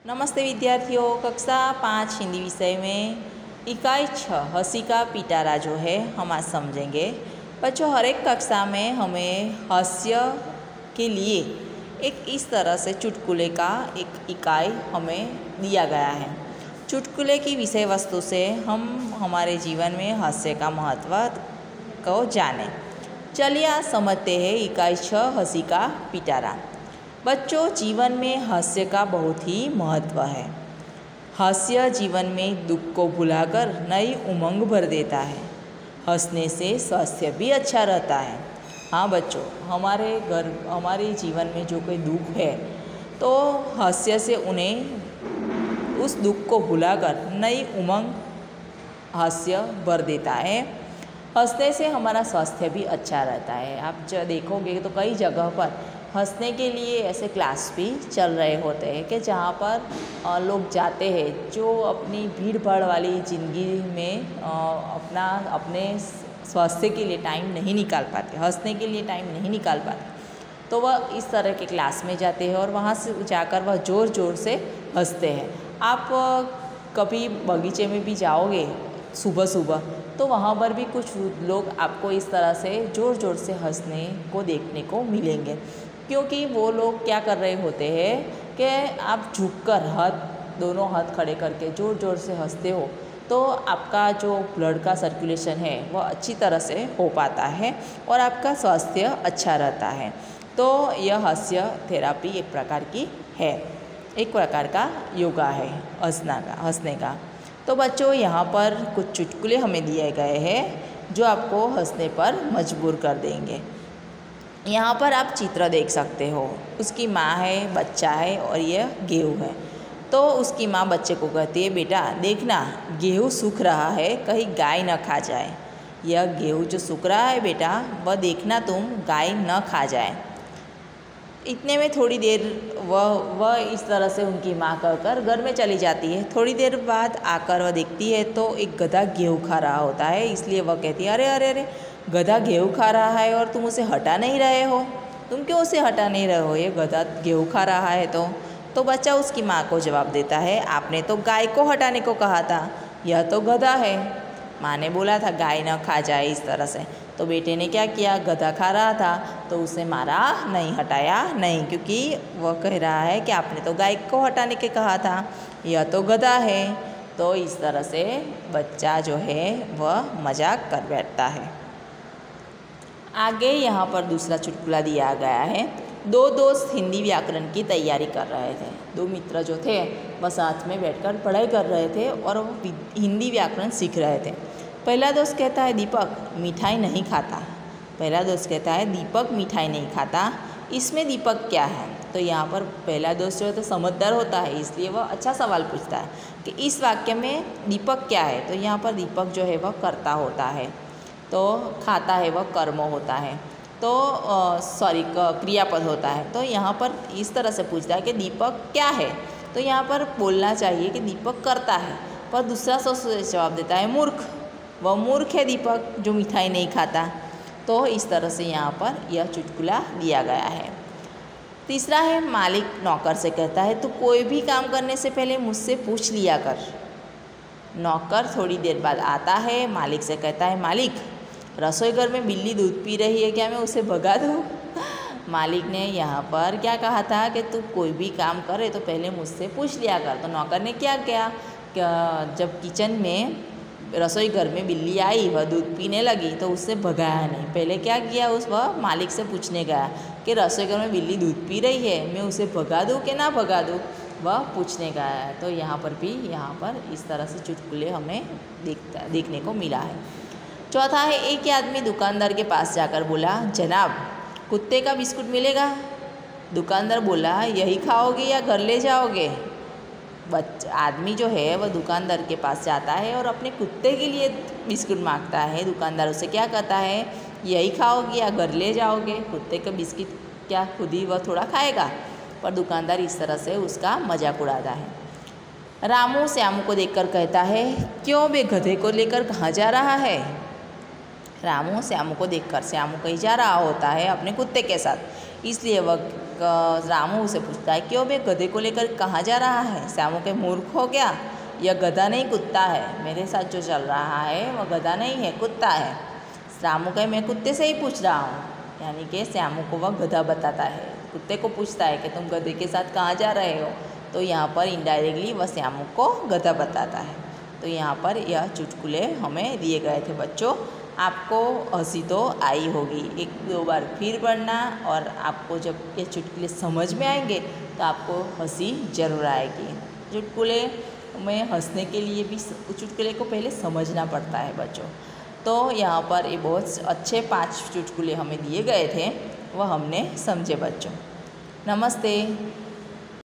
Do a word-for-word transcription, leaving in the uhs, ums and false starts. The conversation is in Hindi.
नमस्ते विद्यार्थियों, कक्षा पाँच हिंदी विषय में इकाई छः हंसी का पिटारा जो है हम आज समझेंगे। बच्चों, हर एक कक्षा में हमें हास्य के लिए एक इस तरह से चुटकुले का एक इकाई हमें दिया गया है। चुटकुले की विषय वस्तु से हम हमारे जीवन में हास्य का महत्व को जानें। चलिए आज समझते हैं इकाई छः हंसी का पिटारा। बच्चों, जीवन में हास्य का बहुत ही महत्व है। हास्य जीवन में दुख को भुलाकर नई उमंग भर देता है। हंसने से स्वास्थ्य भी अच्छा रहता है। हाँ बच्चों, हमारे घर हमारे जीवन में जो कोई दुख है तो हास्य से उन्हें उस दुख को भुलाकर नई उमंग हास्य भर देता है। हंसने से हमारा स्वास्थ्य भी अच्छा रहता है। आप जो देखोगे तो कई जगह पर हंसने के लिए ऐसे क्लास भी चल रहे होते हैं कि जहाँ पर लोग जाते हैं जो अपनी भीड़ भाड़ वाली ज़िंदगी में अपना अपने स्वास्थ्य के लिए टाइम नहीं निकाल पाते, हंसने के लिए टाइम नहीं निकाल पाते, तो वह इस तरह के क्लास में जाते हैं और वहाँ से जाकर वह ज़ोर ज़ोर से हंसते हैं। आप कभी बगीचे में भी जाओगे सुबह सुबह तो वहाँ पर भी कुछ लोग आपको इस तरह से ज़ोर ज़ोर से हंसने को देखने को मिलेंगे, क्योंकि वो लोग क्या कर रहे होते हैं कि आप झुककर हाथ दोनों हाथ खड़े करके ज़ोर ज़ोर से हंसते हो तो आपका जो ब्लड का सर्कुलेशन है वह अच्छी तरह से हो पाता है और आपका स्वास्थ्य अच्छा रहता है। तो यह हास्य थेरापी एक प्रकार की है, एक प्रकार का योगा है हंसना का हंसने का। तो बच्चों, यहाँ पर कुछ चुटकुले हमें दिए गए हैं जो आपको हंसने पर मजबूर कर देंगे। यहाँ पर आप चित्र देख सकते हो। उसकी माँ है, बच्चा है और यह गेहूँ है। तो उसकी माँ बच्चे को कहती है, बेटा देखना गेहूँ सूख रहा है, कहीं गाय न खा जाए। यह गेहूँ जो सूख रहा है बेटा, वह देखना तुम गाय न खा जाए। इतने में थोड़ी देर वह वह इस तरह से उनकी माँ कहकर घर में चली जाती है। थोड़ी देर बाद आकर वह देखती है तो एक गधा गेहूँ खा रहा होता है, इसलिए वह कहती है, अरे अरे अरे गधा गेहूँ खा रहा है और तुम उसे हटा नहीं रहे हो, तुम क्यों उसे हटा नहीं रहे हो, ये गधा गेहूँ खा रहा है। तो तो बच्चा उसकी माँ को जवाब देता है, आपने तो गाय को हटाने को कहा था, यह तो गधा है। माँ ने बोला था गाय न खा जाए इस तरह से। तो बेटे ने क्या किया, गधा खा रहा था तो उसे मारा नहीं, हटाया नहीं, क्योंकि वह कह रहा है कि आपने तो गाय को हटाने के कहा था, यह तो गधा है। तो इस तरह से बच्चा जो है वह मजाक कर बैठता है। आगे यहाँ पर दूसरा चुटकुला दिया गया है। दो दोस्त हिंदी व्याकरण की तैयारी कर रहे थे। दो मित्र जो थे वह साथ में बैठकर पढ़ाई कर रहे थे और वो हिंदी व्याकरण सीख रहे थे। पहला दोस्त कहता है, दीपक मिठाई नहीं खाता। पहला दोस्त कहता है, दीपक मिठाई नहीं खाता, इसमें दीपक क्या है। तो यहाँ पर पहला दोस्त जो है तो समझदार होता है, इसलिए वह अच्छा सवाल पूछता है कि इस वाक्य में दीपक क्या है। तो यहाँ पर दीपक जो है वह कर्ता होता है, तो खाता है वह कर्म होता है, तो सॉरी क्रियापद होता है। तो यहाँ पर इस तरह से पूछता है कि दीपक क्या है। तो यहाँ पर बोलना चाहिए कि दीपक करता है, पर दूसरा सोच जवाब देता है मूर्ख, वह मूर्ख है दीपक जो मिठाई नहीं खाता। तो इस तरह से यहाँ पर यह चुटकुला दिया गया है। तीसरा है, मालिक नौकर से कहता है, तू कोई भी काम करने से पहले मुझसे पूछ लिया कर। नौकर थोड़ी देर बाद आता है, मालिक से कहता है, मालिक रसोई घर में बिल्ली दूध पी रही है, क्या मैं उसे भगा दूँ। मालिक ने यहाँ पर क्या कहा था कि तू कोई भी काम करे तो पहले मुझसे पूछ लिया कर। तो नौकर ने क्या किया, जब किचन में रसोई घर में बिल्ली आई, वह दूध पीने लगी तो उससे भगाया नहीं, पहले क्या किया, उस वह मालिक से पूछने गया कि रसोई घर में बिल्ली दूध पी रही है, मैं उसे भगा दूँ कि ना भगा दूँ, वह पूछने गया है। तो यहाँ पर भी यहाँ पर इस तरह से चुटकुले हमें देखता देखने को मिला है। चौथा है, एक आदमी दुकानदार के पास जाकर बोला, जनाब कुत्ते का बिस्कुट मिलेगा। दुकानदार बोला, यही खाओगे या घर ले जाओगे। बच्चा आदमी जो है वह दुकानदार के पास जाता है और अपने कुत्ते के लिए बिस्कुट मांगता है। दुकानदार उसे क्या कहता है, यही खाओगे या घर ले जाओगे। कुत्ते का बिस्किट क्या खुद ही वह थोड़ा खाएगा, पर दुकानदार इस तरह से उसका मजाक उड़ाता है। रामू श्यामू को देखकर कहता है, क्यों बे गधे को लेकर कहाँ जा रहा है। रामू श्यामू को देखकर, श्यामू कहीं जा रहा होता है अपने कुत्ते के साथ, इसलिए वह क- रामू उसे पूछता है, क्यों बे गधे को लेकर कहाँ जा रहा है? श्यामू के मूर्ख हो गया, यह गधा नहीं कुत्ता है, मेरे साथ जो चल रहा है वह गधा नहीं है कुत्ता है। रामू कहे, मैं कुत्ते से ही पूछ रहा हूँ, यानी कि श्यामू को वह गधा बताता है, कुत्ते को पूछता है कि तुम गधे के साथ कहाँ जा रहे हो। तो यहाँ पर इनडायरेक्टली वह श्यामू को गधा बताता है। तो यहाँ पर यह चुटकुले हमें दिए गए थे बच्चों। आपको हंसी तो आई होगी, एक दो बार फिर पढ़ना, और आपको जब ये चुटकुले समझ में आएंगे तो आपको हंसी ज़रूर आएगी। चुटकुले में हंसने के लिए भी चुटकुले को पहले समझना पड़ता है बच्चों। तो यहाँ पर ये बहुत अच्छे पांच चुटकुले हमें दिए गए थे, वह हमने समझे बच्चों। नमस्ते।